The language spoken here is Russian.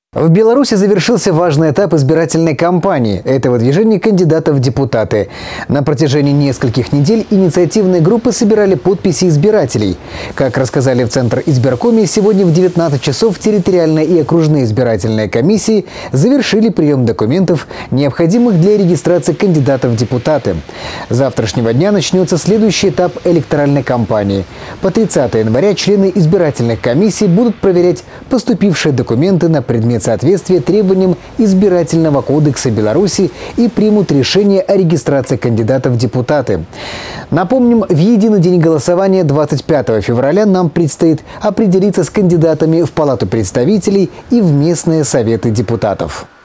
В Беларуси завершился важный этап избирательной кампании. Это выдвижение кандидатов в депутаты. На протяжении нескольких недель инициативные группы собирали подписи избирателей. Как рассказали в Центр избиркоме, сегодня в 19 часов территориальные и окружные избирательные комиссии завершили прием документов, необходимых для регистрации кандидатов в депутаты. С завтрашнего дня начнется следующий этап электоральной кампании. По 30 января члены избирательных комиссий будут проверять поступившие документы на предмет соответствия требованиям Избирательного кодекса Беларуси и примут решение о регистрации кандидатов в депутаты. Напомним, в единый день голосования 25 февраля нам предстоит определиться с кандидатами в Палату представителей и в местные советы депутатов.